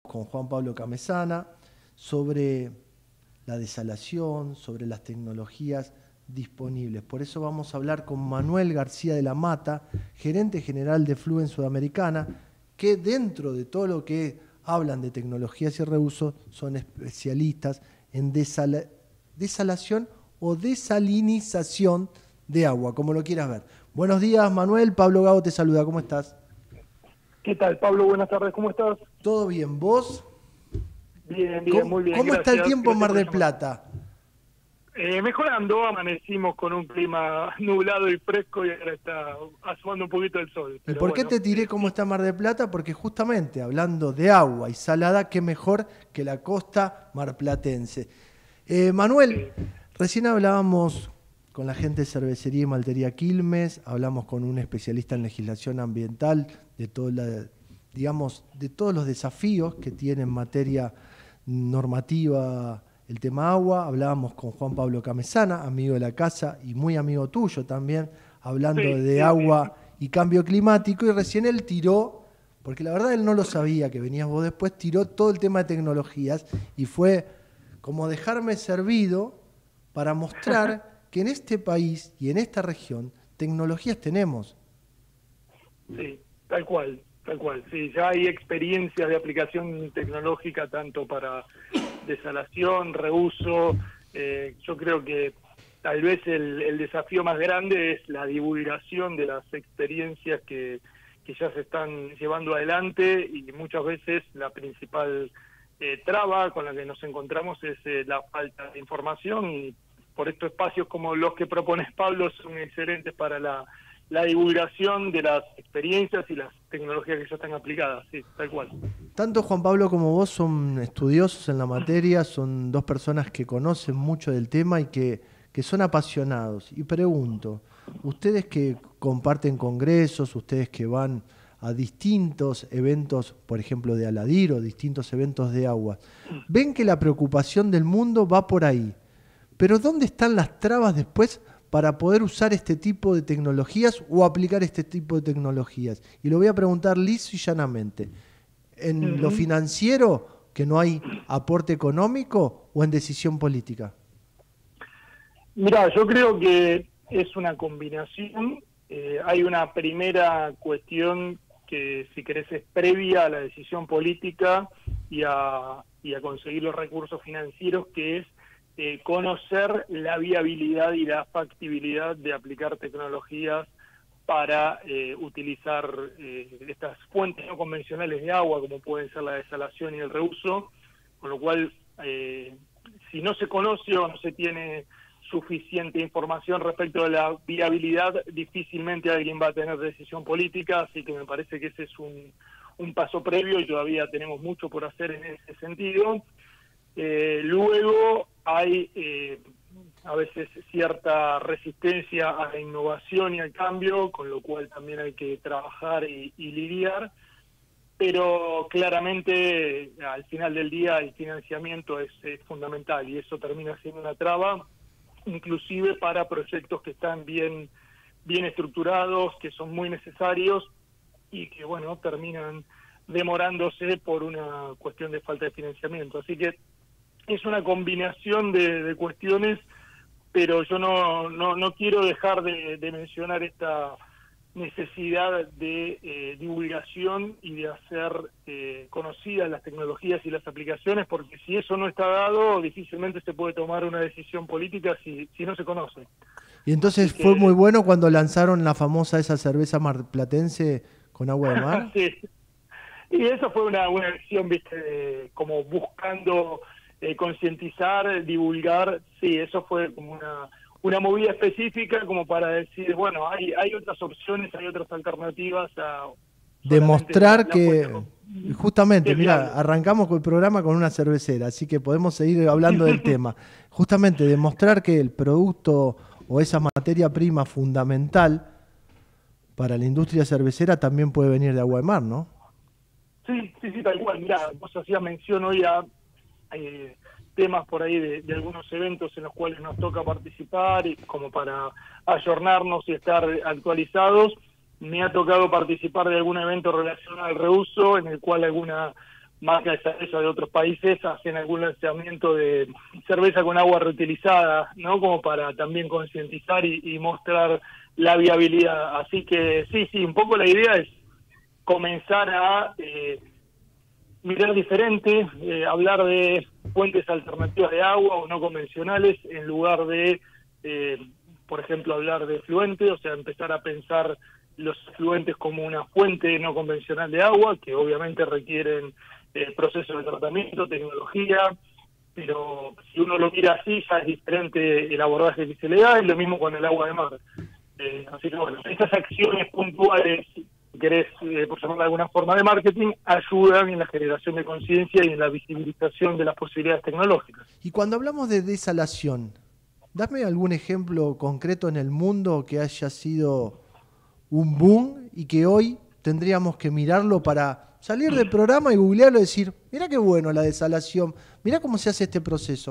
con Juan Pablo Camesana sobre la desalación, sobre las tecnologías disponibles. Por eso vamos a hablar con Manuel García de la Mata, gerente general de Fluence Sudamericana, que dentro de todo lo que hablan de tecnologías y reuso son especialistas en desalación o desalinización de agua, como lo quieras ver. Buenos días, Manuel. Pablo Gago te saluda. ¿Cómo estás? ¿Qué tal, Pablo? Buenas tardes. ¿Cómo estás? ¿Todo bien? ¿Vos? Bien, bien, muy bien. ¿Cómo Gracias. está el tiempo en Mar del Plata? Mejorando, amanecimos con un clima nublado y fresco y ahora está asomando un poquito el sol. ¿Y por qué te tiré cómo está Mar del Plata? Porque justamente hablando de agua y salada, qué mejor que la costa marplatense. Manuel, recién hablábamos con la gente de Cervecería y Maltería Quilmes, hablamos con un especialista en legislación ambiental de de todos los desafíos que tiene en materia normativa el tema agua. Hablábamos con Juan Pablo Camesana, amigo de la casa y muy amigo tuyo también, hablando de agua y cambio climático, y recién él tiró, porque la verdad él no lo sabía que venías vos después, tiró todo el tema de tecnologías y fue como dejarme servido para mostrar que en este país y en esta región tecnologías tenemos. Sí, tal cual. Sí, ya hay experiencias de aplicación tecnológica tanto para desalación, reuso. Yo creo que tal vez el desafío más grande es la divulgación de las experiencias que ya se están llevando adelante, y muchas veces la principal traba con la que nos encontramos es la falta de información, y por estos espacios como los que propones, Pablo, son excelentes para la divulgación de las experiencias y las tecnologías que ya están aplicadas, sí, tal cual. Tanto Juan Pablo como vos son estudiosos en la materia, son dos personas que conocen mucho del tema y que son apasionados. Y pregunto, ustedes que comparten congresos, ustedes que van a distintos eventos, por ejemplo de Aladiro, distintos eventos de agua, ven que la preocupación del mundo va por ahí. Pero ¿dónde están las trabas después para poder usar este tipo de tecnologías o aplicar este tipo de tecnologías? Y lo voy a preguntar liso y llanamente. ¿En lo financiero, que no hay aporte económico, o en decisión política? Mirá, yo creo que es una combinación. Hay una primera cuestión que, si querés, es previa a la decisión política y a conseguir los recursos financieros, que es conocer la viabilidad y la factibilidad de aplicar tecnologías para utilizar estas fuentes no convencionales de agua, como pueden ser la desalación y el reuso, con lo cual, si no se conoce o no se tiene suficiente información respecto de la viabilidad, difícilmente alguien va a tener decisión política, así que me parece que ese es un paso previo y todavía tenemos mucho por hacer en ese sentido. Luego hay a veces cierta resistencia a la innovación y al cambio, con lo cual también hay que trabajar y lidiar, pero claramente al final del día el financiamiento es fundamental, y eso termina siendo una traba, inclusive para proyectos que están bien estructurados, que son muy necesarios y que, bueno, terminan demorándose por una cuestión de falta de financiamiento. Así que es una combinación de cuestiones, pero yo no quiero dejar de mencionar esta necesidad de divulgación y de hacer conocidas las tecnologías y las aplicaciones, porque si eso no está dado, difícilmente se puede tomar una decisión política si no se conoce. Y entonces fue muy bueno cuando lanzaron la famosa esa cerveza marplatense con agua de mar. Sí. Y eso fue una acción, viste, como buscando concientizar, divulgar. Sí, eso fue como una movida específica como para decir, bueno, hay otras opciones, hay otras alternativas a demostrar que, justamente, mira, fiable. arrancamos con el programa con una cervecera, así que podemos seguir hablando del tema. Justamente demostrar que el producto o esa materia prima fundamental para la industria cervecera también puede venir de agua de mar, ¿no? Sí, tal cual. Mirá, vos hacías mención hoy a temas por ahí de algunos eventos en los cuales nos toca participar, y como para ayornarnos y estar actualizados. Me ha tocado participar de algún evento relacionado al reuso, en el cual alguna marcas de cerveza de otros países hacen algún lanzamiento de cerveza con agua reutilizada, ¿no? Como para también concientizar y mostrar la viabilidad. Así que sí, un poco la idea es comenzar a mirar diferente, hablar de fuentes alternativas de agua o no convencionales en lugar de, por ejemplo, hablar de efluentes, o sea, empezar a pensar los efluentes como una fuente no convencional de agua, que obviamente requieren procesos de tratamiento, tecnología, pero si uno lo mira así ya es diferente el abordaje que se le da, y lo mismo con el agua de mar. Así que bueno, estas acciones puntuales, si querés, por llamarlo de alguna forma, de marketing, ayudan en la generación de conciencia y en la visibilización de las posibilidades tecnológicas. Y cuando hablamos de desalación, dame algún ejemplo concreto en el mundo que haya sido un boom y que hoy tendríamos que mirarlo para salir del programa y googlearlo y decir, mira qué bueno la desalación, mira cómo se hace este proceso.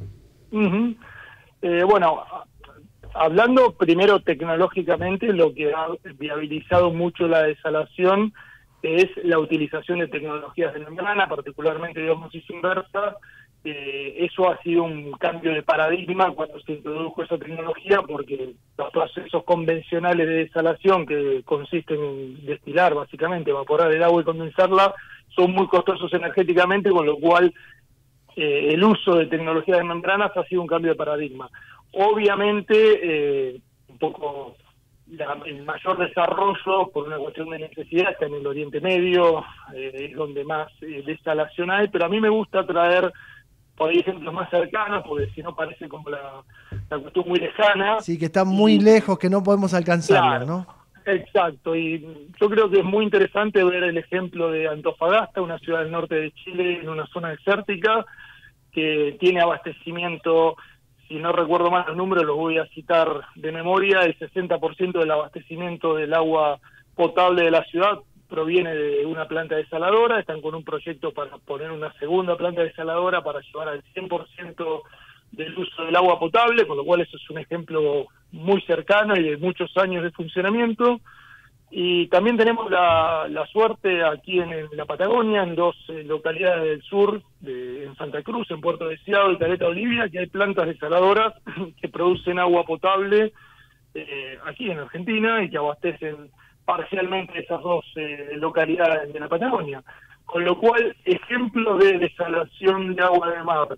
Bueno, hablando primero tecnológicamente, lo que ha viabilizado mucho la desalación es la utilización de tecnologías de membrana, particularmente de ósmosis inversa. Eso ha sido un cambio de paradigma cuando se introdujo esa tecnología, porque los procesos convencionales de desalación, que consisten en destilar, básicamente, evaporar el agua y condensarla, son muy costosos energéticamente, con lo cual el uso de tecnologías de membranas ha sido un cambio de paradigma. Obviamente, un poco el mayor desarrollo, por una cuestión de necesidad, está en el Oriente Medio, es donde más desalación hay, pero a mí me gusta traer por ahí ejemplos más cercanos, porque si no parece como la cuestión muy lejana. Sí, que está muy lejos, que no podemos alcanzarlo, claro, ¿no? Exacto, y yo creo que es muy interesante ver el ejemplo de Antofagasta, una ciudad del norte de Chile, en una zona desértica, que tiene abastecimiento, si no recuerdo mal los números, los voy a citar de memoria, el 60% del abastecimiento del agua potable de la ciudad proviene de una planta desaladora. Están con un proyecto para poner una segunda planta desaladora para llevar al 100% del uso del agua potable, con lo cual eso es un ejemplo muy cercano y de muchos años de funcionamiento. Y también tenemos la suerte aquí en la Patagonia, en dos localidades del sur, en Santa Cruz, en Puerto Deseado y Caleta Olivia, que hay plantas desaladoras que producen agua potable aquí en Argentina y que abastecen parcialmente esas dos localidades de la Patagonia. Con lo cual, ejemplos de desalación de agua de mar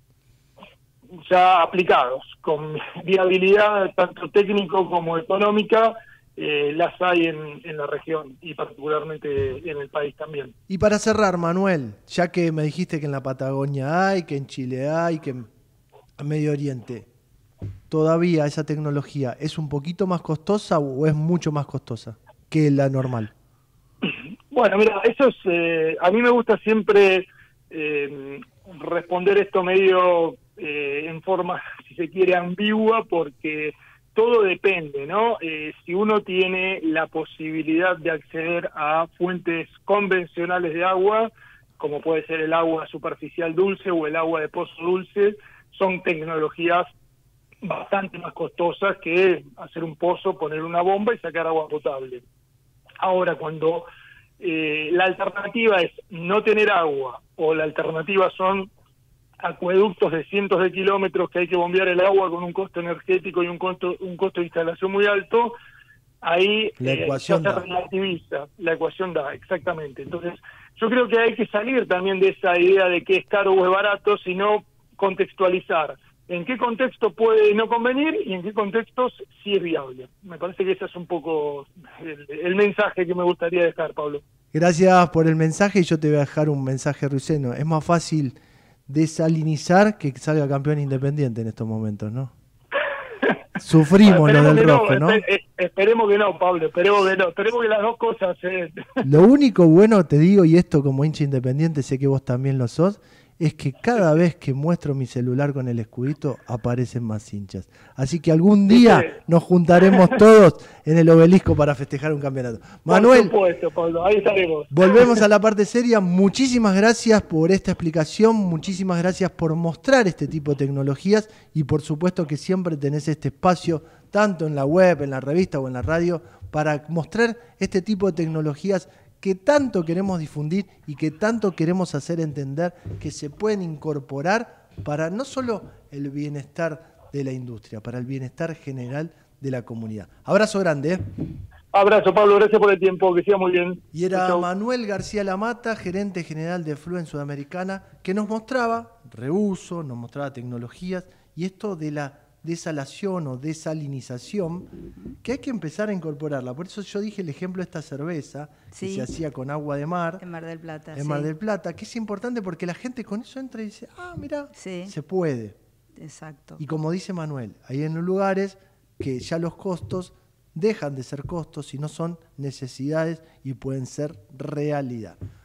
ya aplicados, con viabilidad tanto técnico como económica, las hay en la región y particularmente en el país también. Y para cerrar, Manuel, ya que me dijiste que en la Patagonia hay, que en Chile hay, que en Medio Oriente, ¿todavía esa tecnología es un poquito más costosa o es mucho más costosa que la normal? Bueno, mira, eso es, a mí me gusta siempre responder esto medio en forma, si se quiere, ambigua, porque todo depende, ¿no? Si uno tiene la posibilidad de acceder a fuentes convencionales de agua, como puede ser el agua superficial dulce o el agua de pozo dulce, son tecnologías bastante más costosas que hacer un pozo, poner una bomba y sacar agua potable. Ahora, cuando la alternativa es no tener agua, o la alternativa son acueductos de cientos de kilómetros que hay que bombear el agua con un costo energético y un costo de instalación muy alto, ahí la ecuación ya se relativiza, la ecuación da, exactamente. Entonces, yo creo que hay que salir también de esa idea de que es caro o es barato, sino contextualizar en qué contexto puede no convenir y en qué contextos sí es viable. Me parece que ese es un poco el mensaje que me gustaría dejar, Pablo. Gracias por el mensaje, y yo te voy a dejar un mensaje ruiseno. Es más fácil desalinizar que salga campeón Independiente en estos momentos, ¿no? Sufrimos lo del rojo, ¿no? Esperemos que no, Pablo, esperemos que no. Esperemos que las dos cosas Lo único bueno, te digo, y esto como hincha independiente, sé que vos también lo sos, es que cada vez que muestro mi celular con el escudito aparecen más hinchas. Así que algún día nos juntaremos todos en el Obelisco para festejar un campeonato. Manuel, por supuesto, Pablo, ahí estaremos. Volvemos a la parte seria. Muchísimas gracias por esta explicación, muchísimas gracias por mostrar este tipo de tecnologías, y por supuesto que siempre tenés este espacio, tanto en la web, en la revista o en la radio, para mostrar este tipo de tecnologías que tanto queremos difundir y que tanto queremos hacer entender que se pueden incorporar para no solo el bienestar de la industria, para el bienestar general de la comunidad. Abrazo grande. Abrazo, Pablo, gracias por el tiempo, que siga muy bien. Y era Chau. Manuel García Lamata, gerente general de Fluent Sudamericana, que nos mostraba reuso, nos mostraba tecnologías y esto de la desalación o desalinización, que hay que empezar a incorporarla. Por eso yo dije el ejemplo de esta cerveza, Sí. que se hacía con agua de mar, En Mar del Plata. en Mar del Plata, que es importante porque la gente con eso entra y dice, ah, mira, Sí. se puede. Exacto. Y como dice Manuel, hay en los lugares que ya los costos dejan de ser costos y no son necesidades y pueden ser realidad.